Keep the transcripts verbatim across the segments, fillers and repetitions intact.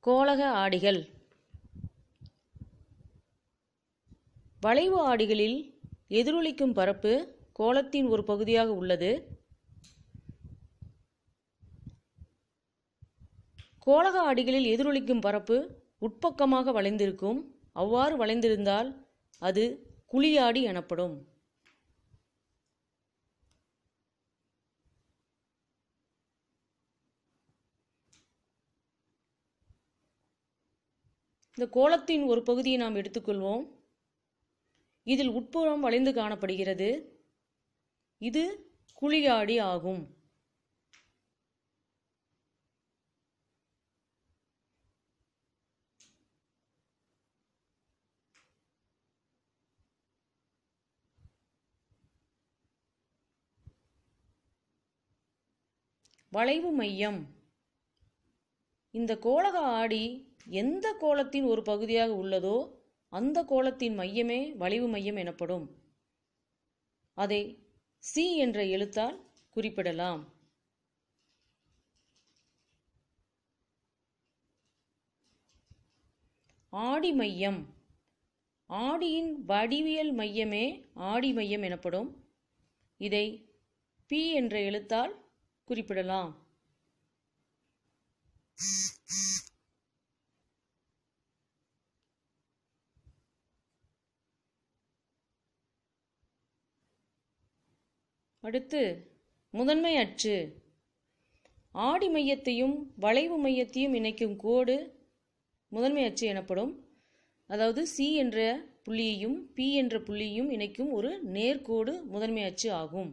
கோளக ஆடிகள். வளைவு ஆடிகளில் எதிரொலிக்கும் பரப்பு கோளத்தின் ஒரு பகுதியாக உள்ளது. கோளக ஆடிகளில் எதிரொலிக்கும் பரப்பு உட்பக்கமாக வளைந்திருக்கும். அவ்வாறு வளைந்திருந்தால் அது குழியாடி எனப்படும். இந்த கோளத்தின் ஒரு பகுதியை நாம் எடுத்துக்கொள்வோம். இதில் உட்புறம் வளைந்து காணப்படுகிறது. இது குழியாடி ஆகும். வளைவு மையம். இந்த கோளக ஆடி எந்த கோளத்தின் ஒரு பகுதியாக உள்ளதோ அந்த கோளத்தின் மையமே வளைவு மையம் எனப்படும். அதை சி என்ற எழுத்தால் குறிப்பிடலாம். ஆடி மையம். ஆடியின் வடிவியல் மையமே ஆடி மையம் எனப்படும். இதை பி என்ற எழுத்தால் குறிப்பிடலாம். அடுத்து முதன்மை அச்சு. ஆடி மையத்தையும் வளைவு மையத்தையும் இணைக்கும் கோடு முதன்மை அச்சு எனப்படும். அதாவது சி என்ற புள்ளியையும் பி என்ற புள்ளியையும் இணைக்கும் ஒரு நேர்கோடு முதன்மை அச்சு ஆகும்.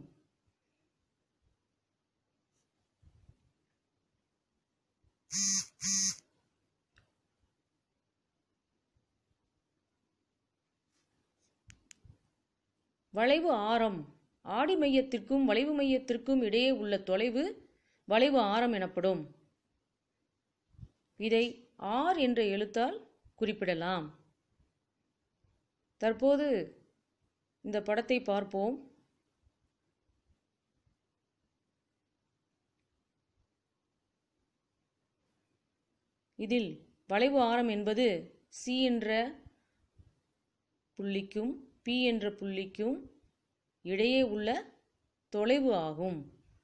வளைவு ஆரம். ஆடி மையத்திற்கும் வளைவு மையத்திற்கும் இடையே உள்ள தொலைவு வளைவு ஆரம் எனப்படும். இதை ஆர் என்ற எழுத்தால் குறிப்பிடலாம். தற்போது இந்த படத்தை பார்ப்போம். இதில் வளைவு ஆரம் என்பது சி என்ற புள்ளிக்கும் பி என்ற புள்ளிக்கும் இடையே உள்ள தொலைவு ஆகும்.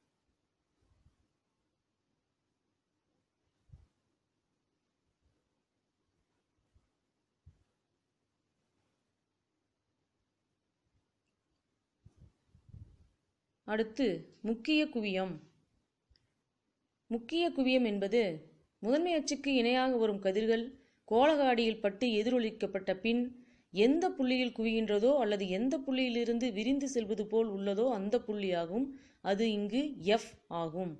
அடுத்து முக்கிய குவியம். முக்கிய குவியம் என்பது முதன்மை அச்சுக்கு இணையாக வரும் கதிர்கள் கோளக ஆடியில் பட்டு எதிரொலிக்கப்பட்ட பின் எந்த புள்ளியில் குவிகின்றதோ அல்லது எந்த புள்ளியிலிருந்து விரிந்து செல்வது போல் உள்ளதோ அந்த புள்ளியாகும். அது இங்கு எஃப் ஆகும்.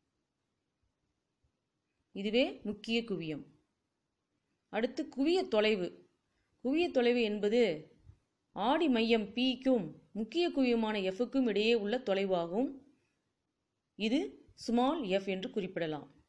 இதுவே முக்கிய குவியம். அடுத்து குவிய தொலைவு. குவிய தொலைவு என்பது ஆடி மையம் பிக்கும் முக்கிய குவியமான எஃப்க்கும் இடையே உள்ள தொலைவாகும். இது ஸ்மால் எஃப் என்று குறிப்பிடலாம்.